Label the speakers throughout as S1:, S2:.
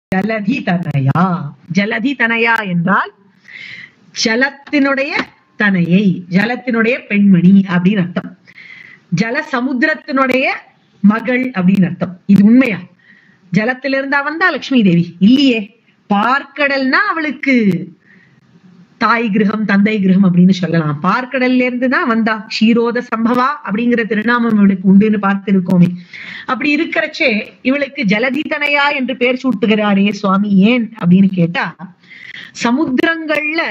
S1: ஜலதி தனயா. ஜலதி தனயா என்றால் ஜலத்தினுடைய தனையை, ஜலத்தினுடைய பெண்மணி அப்படின்னு அர்த்தம். ஜல சமுத்திரத்தினுடைய மகள் அப்படின்னு அர்த்தம். இது உண்மையா? ஜலத்திலிருந்தா வந்தா லட்சுமி தேவி? இல்லையே. பார்க்கடல்னா அவளுக்கு தாய் கிரகம் தந்தை கிரகம் அப்படின்னு சொல்லலாம். பார்க்கடல்ல இருந்துதான் வந்தா. க்ஷீரோத சம்பவா அப்படிங்கிற திருநாமம் இவளுக்கு உண்டுன்னு பார்த்திருக்கோமே. அப்படி இருக்கிறச்சே இவளுக்கு ஜலதி தனையா என்று பெயர் சூட்டுகிறாரே சுவாமி, ஏன் அப்படின்னு கேட்டா, சமுத்திரங்கள்ல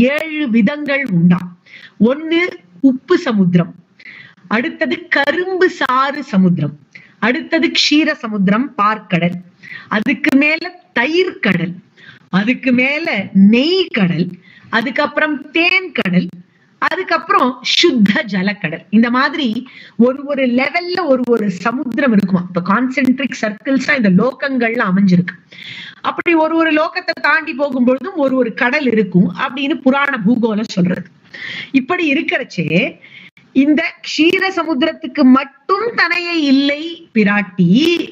S1: 7 விதங்கள் உண்டாம். ஒண்ணு உப்பு சமுத்திரம், அடுத்தது கரும்பு சாறு சமுத்திரம், அடுத்தது க்ஷீர சமுத்திரம் பார்க்கடல், அதுக்கு மேல தயிர் கடல், அதுக்கு மேல நெய் கடல், அதுக்கப்புறம் தேன் கடல், அதுக்கப்புறம் சுத்த ஜலக்கடல். இந்த மாதிரி ஒரு லெவல்ல ஒரு சமுத்திரம் இருக்குமா. இப்ப கான்சென்ட்ரிக் சர்க்கிள்ஸா இந்த லோகங்கள்ல அமைஞ்சிருக்கு. அப்படி ஒரு லோகத்தை தாண்டி போகும்பொழுதும் ஒரு கடல் இருக்கும் அப்படின்னு புராண பூகோளம் சொல்றது. இப்படி இருக்கிறச்சே இந்த க்ஷீர சமுத்திரத்துக்கு மட்டும் தனையை இல்லை பிராட்டி,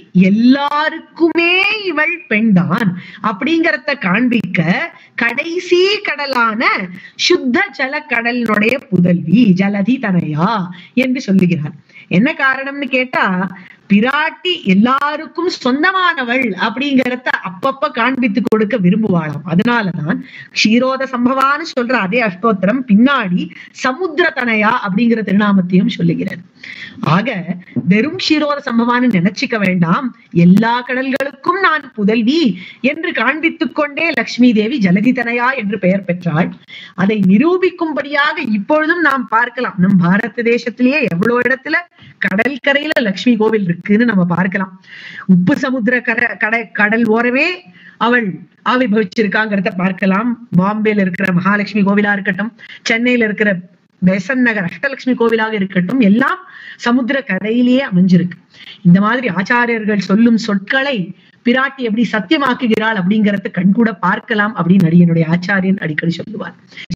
S1: எல்லாருக்குமே இவள் பெண்தான் அப்படிங்கறத காண்பிக்க கடைசி கடலான சுத்த ஜல கடலினுடைய புதல்வி ஜலதி தனையா என்று சொல்லுகிறார். என்ன காரணம்னு கேட்டா, பிராட்டி எல்லாருக்கும் சொந்தமானவள் அப்படிங்கறத அப்பப்ப காண்பித்து கொடுக்க விரும்புவாளாம். அதனாலதான் க்ஷீரோத சம்பவான்னு சொல்ற அதே அஷ்டோத்திரம் பின்னாடி சமுத்திர தனையா அப்படிங்கிற திருநாமத்தையும் சொல்லுகிறது. ஆக வெறும் க்ஷீரோத சம்பவான்னு நினைச்சுக்க வேண்டாம், எல்லா கடல்களுக்கும் நான் புதல்வி என்று காண்பித்துக் கொண்டே லட்சுமி தேவி ஜலதி தனையா என்று பெயர் பெற்றாள். அதை நிரூபிக்கும்படியாக இப்பொழுதும் நாம் பார்க்கலாம். நம் பாரத தேசத்திலேயே எவ்வளவு இடத்துல கடற்கரையில லட்சுமி கோவில் இருக்குன்னு நம்ம பார்க்கலாம். உப்பு சமுத்திர கடல் ஓரமே அவள் ஆவிர்வவிச்சிருக்காங்கிறத பார்க்கலாம். பாம்பேல இருக்கிற மகாலட்சுமி கோவிலா இருக்கட்டும், சென்னையில இருக்கிற பெசன் நகர் அஷ்டலட்சுமி கோவிலாக இருக்கட்டும், எல்லாம் சமுத்திர கரையிலேயே அமைஞ்சிருக்கு. இந்த மாதிரி ஆச்சாரியர்கள் சொல்லும் சொற்களை பிராட்டி எப்படி சத்தியமாக்குகிறாள் அப்படிங்கறத கண்கூட பார்க்கலாம் அப்படின்னு என்னுடைய ஆச்சாரியன் அடிக்கடி சொல்லுவார்.